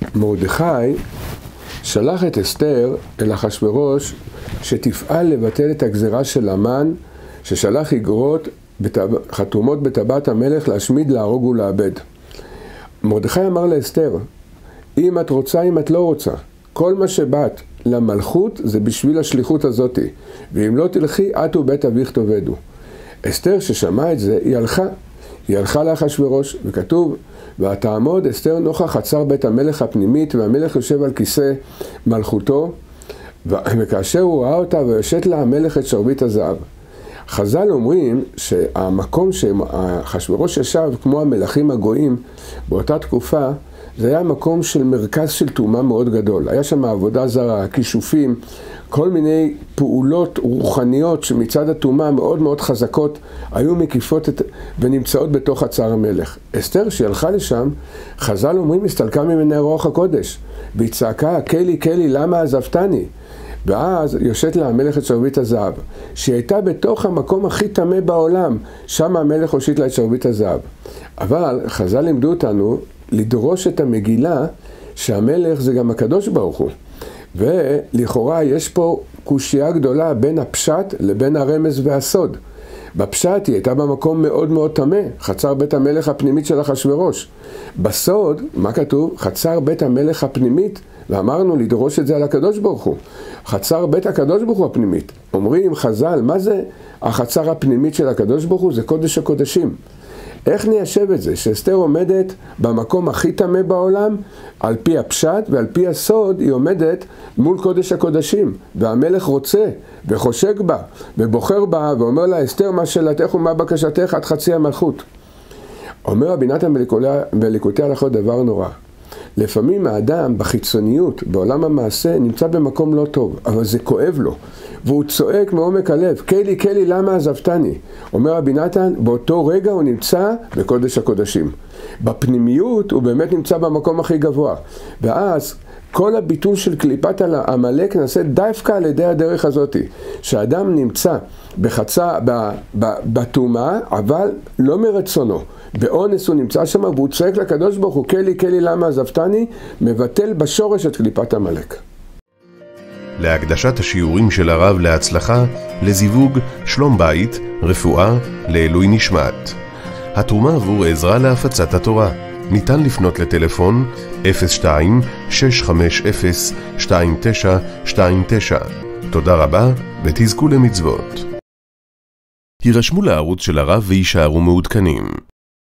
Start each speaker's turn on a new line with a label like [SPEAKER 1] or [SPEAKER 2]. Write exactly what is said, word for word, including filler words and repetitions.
[SPEAKER 1] מרדכי שלח את אסתר אל אחשוורוש שתפעל לבטל את הגזרה של המן ששלח איגרות חתומות בטבעת המלך להשמיד, להרוג ולאבד. מרדכי אמר לאסתר, אם את רוצה, אם את לא רוצה, כל מה שבאת למלכות זה בשביל השליחות הזאת, ואם לא תלכי, את ובית אביך תאבדו. אסתר ששמעה את זה, היא הלכה, היא הלכה לאחשוורוש, וכתוב, ותעמוד אסתר נוכח חצר בית המלך הפנימית, והמלך יושב על כיסא מלכותו, וכאשר הוא ראה אותה, ויושט לה המלך את שרביט הזהב. חז"ל אומרים שהמקום שאחשוורוש ישב, כמו המלכים הגויים באותה תקופה, זה היה מקום של מרכז של טומאה מאוד גדול. היה שם עבודה זרה, כישופים, כל מיני פעולות רוחניות שמצד הטומאה מאוד מאוד חזקות היו מקיפות את, ונמצאות בתוך חצר המלך. אסתר שהלכה לשם, חז"ל אומרים, הסתלקה ממנה רוח הקודש, והיא צעקה, קלי קלי למה עזבתני? ואז יושט לה המלך את שרביט הזהב, שהיא הייתה בתוך המקום הכי טמא בעולם, שם המלך הושיט לה את שרביט הזהב. אבל חז"ל לימדו אותנו לדרוש את המגילה שהמלך זה גם הקדוש ברוך הוא. ולכאורה יש פה קושייה גדולה בין הפשט לבין הרמז והסוד. בפשט היא הייתה במקום מאוד מאוד טמא, חצר בית המלך הפנימית של אחשוורוש. בסוד, מה כתוב? חצר בית המלך הפנימית, ואמרנו לדרוש את זה על הקדוש ברוך הוא. חצר בית הקדוש ברוך הוא הפנימית. אומרים חז"ל, מה זה החצר הפנימית של הקדוש ברוך הוא? זה קודש הקודשים. איך ניישב את זה? שאסתר עומדת במקום הכי טמא בעולם, על פי הפשט ועל פי הסוד היא עומדת מול קודש הקודשים, והמלך רוצה וחושק בה ובוחר בה ואומר לה, אסתר, מה שאלתך ומה בקשתך עד חצי המלכות. אומר רבי נתן בליקוטי הלכות דבר נורא. לפעמים האדם בחיצוניות, בעולם המעשה, נמצא במקום לא טוב, אבל זה כואב לו, והוא צועק מעומק הלב, קלי קלי למה עזבתני? אומר רבי נתן, באותו רגע הוא נמצא בקודש הקודשים. בפנימיות הוא באמת נמצא במקום הכי גבוה, ואז כל הביטול של קליפת העמלק נעשה דווקא על ידי הדרך הזאת, שהאדם נמצא בחצה, בטומאה, אבל לא מרצונו. באונס הוא נמצא שם והוא צועק לקדוש ברוך הוא, קלי קלי למה עזבתני, מבטל בשורש את קליפת עמלק.
[SPEAKER 2] להקדשת השיעורים של הרב להצלחה, לזיווג, שלום בית, רפואה, לעילוי נשמת. התרומה עבור עזרה להפצת התורה. ניתן לפנות לטלפון אפס שתיים שש חמש אפס שתיים תשע שתיים תשע. תודה רבה ותזכו למצוות. הירשמו לערוץ של הרב וישארו מעודכנים.